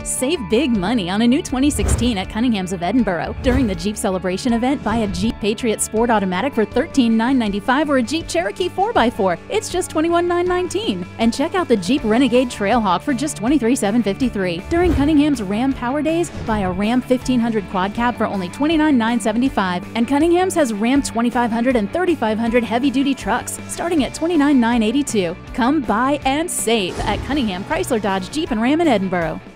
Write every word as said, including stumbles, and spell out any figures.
Save big money on a new twenty sixteen at Cunninghams of Edinburgh. During the Jeep Celebration event, buy a Jeep Patriot Sport Automatic for thirteen thousand nine hundred ninety-five dollars or a Jeep Cherokee four by four. It's just twenty-one thousand nine hundred nineteen dollars. And check out the Jeep Renegade Trailhawk for just twenty-three thousand seven hundred fifty-three dollars. During Cunningham's Ram Power Days, buy a Ram fifteen hundred Quad Cab for only twenty-nine thousand nine hundred seventy-five dollars. And Cunningham's has Ram twenty-five hundred and thirty-five hundred heavy-duty trucks starting at twenty-nine thousand nine hundred eighty-two dollars. Come buy and save at Cunningham Chrysler Dodge Jeep and Ram in Edinburgh.